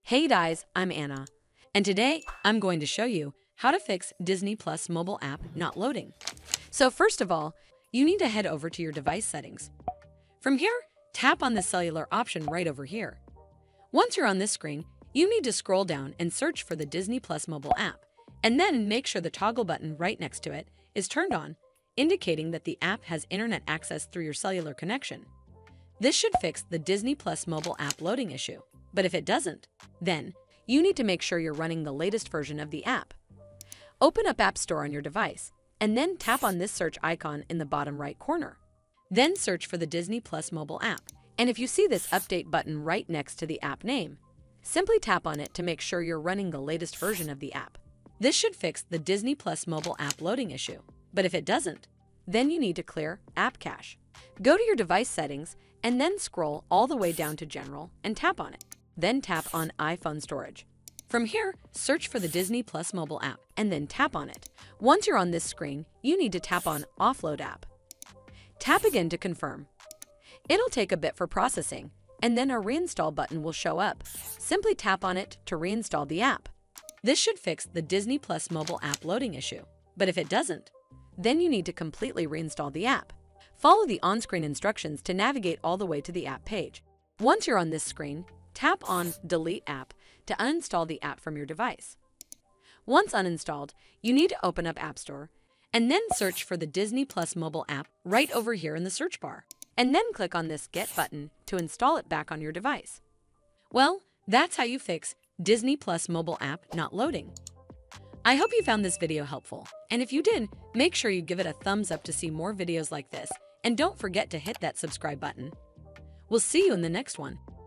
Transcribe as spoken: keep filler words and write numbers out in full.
Hey guys, I'm Anna, and today I'm going to show you how to fix Disney Plus mobile app not loading. So first of all, you need to head over to your device settings. From here, tap on the cellular option right over here. Once you're on this screen, you need to scroll down and search for the Disney Plus mobile app, and then make sure the toggle button right next to it is turned on, indicating that the app has internet access through your cellular connection. This should fix the Disney Plus mobile app loading issue. But if it doesn't, then you need to make sure you're running the latest version of the app. Open up App Store on your device, and then tap on this search icon in the bottom right corner. Then search for the Disney Plus mobile app, and if you see this update button right next to the app name, simply tap on it to make sure you're running the latest version of the app. This should fix the Disney Plus mobile app loading issue. But if it doesn't, then you need to clear app cache. Go to your device settings and then scroll all the way down to General and tap on it. Then tap on iPhone storage. From here, search for the Disney Plus mobile app and then tap on it. Once you're on this screen, you need to tap on Offload app. Tap again to confirm. It'll take a bit for processing, and then a reinstall button will show up. Simply tap on it to reinstall the app. This should fix the Disney Plus mobile app loading issue. But if it doesn't, then you need to completely reinstall the app. Follow the on-screen instructions to navigate all the way to the app page. Once you're on this screen, tap on Delete App to uninstall the app from your device. Once uninstalled, you need to open up App Store and then search for the Disney Plus mobile app right over here in the search bar, and then click on this Get button to install it back on your device. Well, that's how you fix Disney Plus mobile app not loading. I hope you found this video helpful, and if you did, make sure you give it a thumbs up to see more videos like this, and don't forget to hit that subscribe button. We'll see you in the next one.